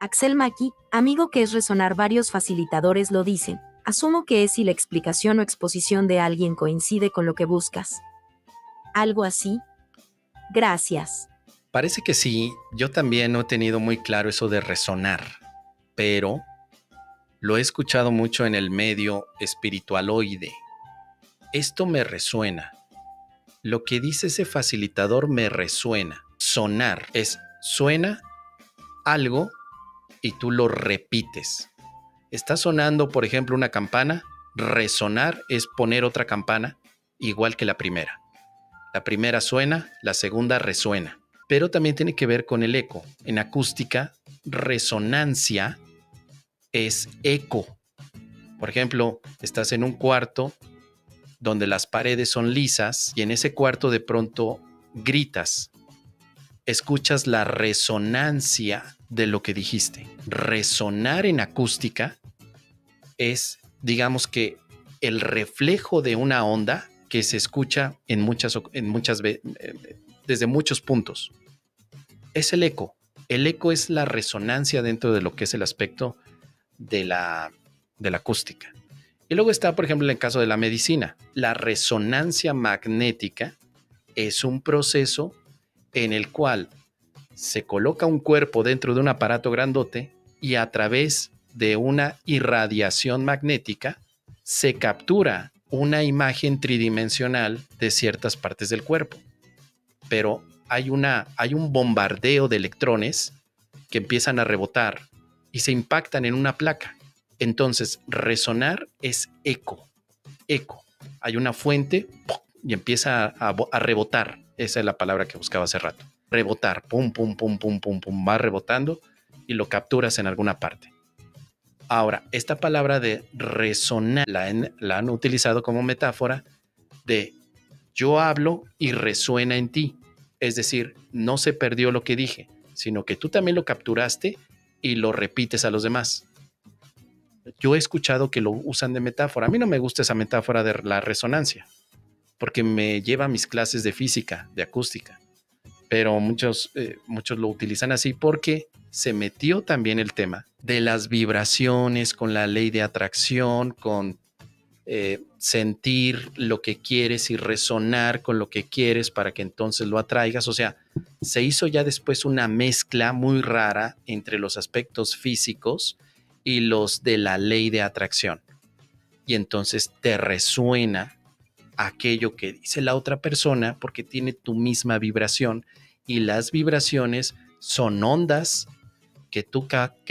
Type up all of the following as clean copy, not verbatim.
Axel Mackey, amigo que es resonar. Varios facilitadores lo dicen. Asumo que es si la explicación o exposición de alguien coincide con lo que buscas. ¿Algo así? Gracias. Parece que sí, yo también no he tenido muy claro eso de resonar, pero lo he escuchado mucho en el medio espiritualoide. Esto me resuena. Lo que dice ese facilitador me resuena. Sonar es suena algo y tú lo repites. Está sonando, por ejemplo, una campana. Resonar es poner otra campana igual que la primera. La primera suena, la segunda resuena. Pero también tiene que ver con el eco. En acústica, resonancia es eco. Por ejemplo, estás en un cuarto donde las paredes son lisas y en ese cuarto de pronto gritas. Escuchas la resonancia de lo que dijiste. Resonar en acústica es, digamos que, el reflejo de una onda que se escucha desde muchos puntos. Es el eco. El eco es la resonancia dentro de lo que es el aspecto de la acústica. Y luego está, por ejemplo, en el caso de la medicina. La resonancia magnética es un proceso en el cual se coloca un cuerpo dentro de un aparato grandote y a través de una irradiación magnética se captura una imagen tridimensional de ciertas partes del cuerpo. Pero hay un bombardeo de electrones que empiezan a rebotar y se impactan en una placa. Entonces, resonar es eco. Eco. Hay una fuente y empieza a rebotar. Esa es la palabra que buscaba hace rato. Rebotar. Pum, pum, pum, pum, pum, pum. Va rebotando y lo capturas en alguna parte. Ahora, esta palabra de resonar la han utilizado como metáfora de yo hablo y resuena en ti. Es decir, no se perdió lo que dije, sino que tú también lo capturaste y lo repites a los demás. Yo he escuchado que lo usan de metáfora. A mí no me gusta esa metáfora de la resonancia, porque me lleva a mis clases de física, de acústica. Pero muchos lo utilizan así porque se metió también el tema de las vibraciones con la ley de atracción, con sentir lo que quieres y resonar con lo que quieres para que entonces lo atraigas. O sea, se hizo ya después una mezcla muy rara entre los aspectos físicos y los de la ley de atracción. Y entonces te resuena aquello que dice la otra persona porque tiene tu misma vibración y las vibraciones son ondas que tú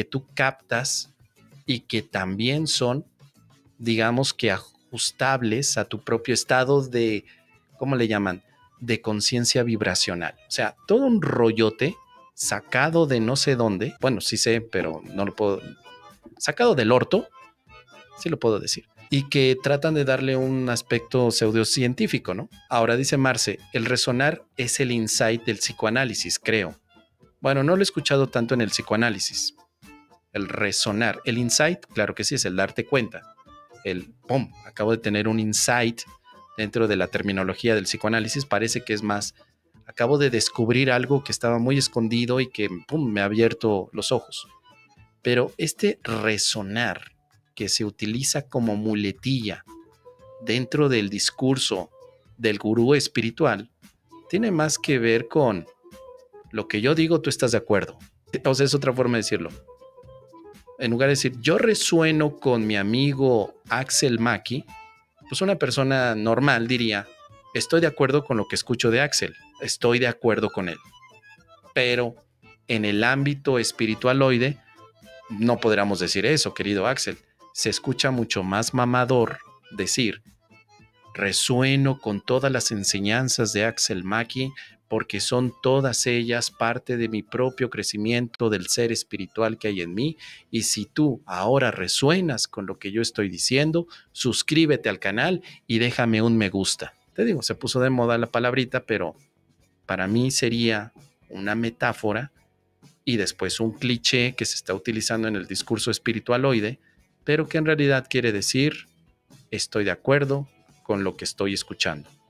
captas y que también son, digamos que ajustables a tu propio estado de, ¿cómo le llaman? De conciencia vibracional. O sea, todo un rollote sacado de no sé dónde. Bueno, sí sé, pero no lo puedo. Sacado del orto, sí lo puedo decir. Y que tratan de darle un aspecto pseudocientífico, ¿no? Ahora dice Marce, el resonar es el insight del psicoanálisis, creo. Bueno, no lo he escuchado tanto en el psicoanálisis. El resonar, el insight, claro que sí, es el darte cuenta. El pum, acabo de tener un insight dentro de la terminología del psicoanálisis, parece que es más, acabo de descubrir algo que estaba muy escondido y que pum, me ha abierto los ojos. Pero este resonar que se utiliza como muletilla dentro del discurso del gurú espiritual tiene más que ver con lo que yo digo, tú estás de acuerdo. O sea, es otra forma de decirlo. En lugar de decir, yo resueno con mi amigo Axel Mackey, pues una persona normal diría, estoy de acuerdo con lo que escucho de Axel, estoy de acuerdo con él. Pero en el ámbito espiritualoide, no podríamos decir eso, querido Axel. Se escucha mucho más mamador decir, resueno con todas las enseñanzas de Axel Mackey porque son todas ellas parte de mi propio crecimiento del ser espiritual que hay en mí. Y si tú ahora resuenas con lo que yo estoy diciendo, suscríbete al canal y déjame un me gusta. Te digo, se puso de moda la palabrita, pero para mí sería una metáfora y después un cliché que se está utilizando en el discurso espiritualoide, pero que en realidad quiere decir, estoy de acuerdo con lo que estoy escuchando.